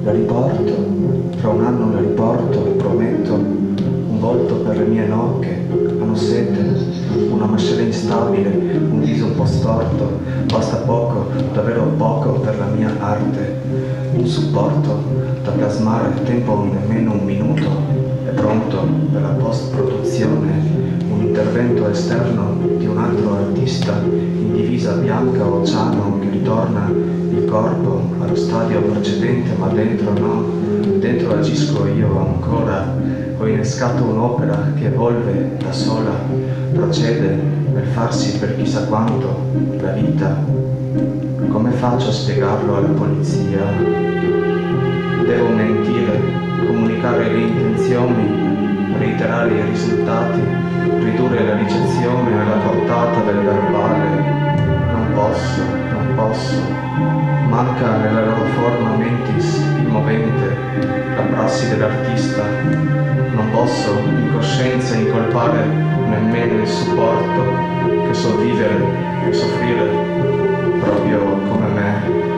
La riporto, fra un anno la riporto, prometto, un volto per le mie nocche, hanno sete, una mascella instabile, un viso un po' storto, basta poco, davvero poco per la mia arte, un supporto da plasmare, tempo nemmeno un minuto, è pronto per la post-produzione, un intervento esterno di un altro artista in divisa bianca o ciano che ritorna il corpo allo stadio precedente, ma dentro no, dentro agisco io ancora, ho innescato un'opera che evolve da sola, procede nel farsi per chissà quanto, la vita. Come faccio a spiegarlo alla polizia? Devo mentire, comunicare le intenzioni, reiterare i risultati, ridurre la ricezione alla portata del verbale. Non posso. Manca nella loro forma mentis il movente, la prassi dell'artista. Non posso in coscienza incolpare nemmeno il supporto che so vivere e soffrire proprio come me.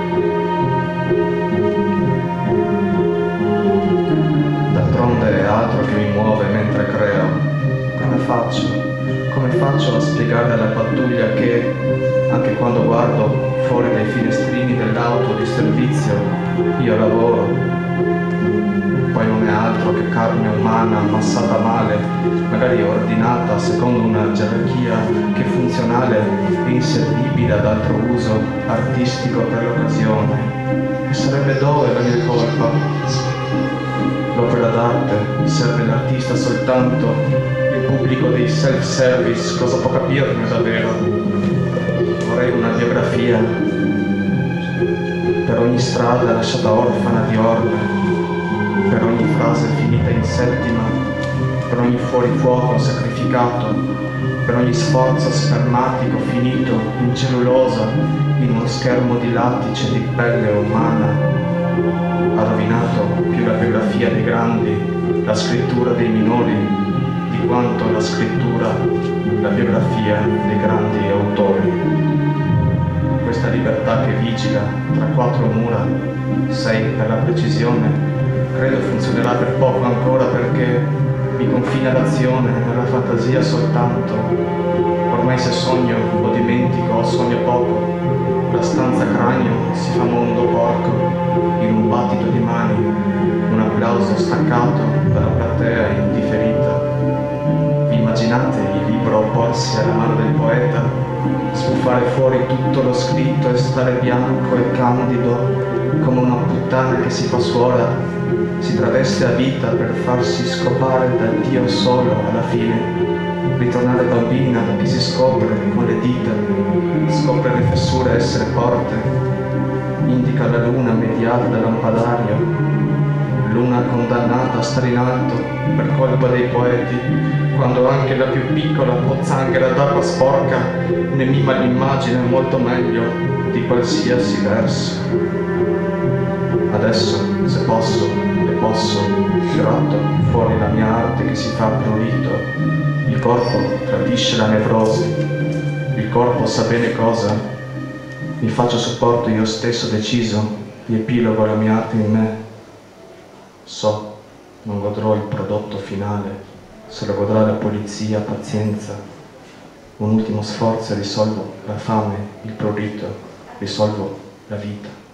D'altronde è altro che mi muove mentre creo. Come faccio a spiegare alla pattuglia che, anche quando guardo fuori dai finestrini dell'auto di servizio, io lavoro? Poi non è altro che carne umana ammassata male, magari ordinata secondo una gerarchia che è funzionale e inservibile ad altro uso artistico per l'occasione. E sarebbe dove la mia colpa? L'opera d'arte serve l'artista soltanto, il pubblico dei self-service cosa può capirne davvero? Vorrei una biografia per ogni strada lasciata orfana di orme, per ogni frase finita in settima, per ogni fuorifuoco sacrificato, per ogni sforzo spermatico finito in cellulosa, in uno schermo di lattice di pelle umana. Ha rovinato più la biografia dei grandi, la scrittura dei minori, di quanto la scrittura, la biografia dei grandi autori. Questa libertà che vigila tra quattro mura, 6 per la precisione, credo funzionerà per poco ancora perché mi confina l'azione nella fantasia soltanto. Ormai se sogno o dimentico o sogno poco, la stanza cranio si fa mondo porco, in un battito di mani, un applauso staccato dalla platea indifferita. Vi immaginate il libro opporsi alla mano del poeta, sbuffare fuori tutto lo scritto e stare bianco e candido come una puttana che si fa suora, si traveste a vita per farsi scopare da Dio solo alla fine, ritornare bambina da chi si scopre con le dita, scopre le fessure essere porte, indica la luna mediata dal lampadario, luna condannata a stare in alto per colpa dei poeti, quando anche la più piccola pozzanghera d'acqua sporca ne mima l'immagine molto meglio di qualsiasi verso. Adesso, se posso, e posso, gratto fuori la mia arte che si fa prurito. Il corpo tradisce la nevrosi, il corpo sa bene cosa, mi faccio supporto io stesso deciso, riepilogo la mia arte in me. So, non godrò il prodotto finale, se lo godrà la polizia, pazienza. Un ultimo sforzo e risolvo la fame, il prurito, risolvo la vita.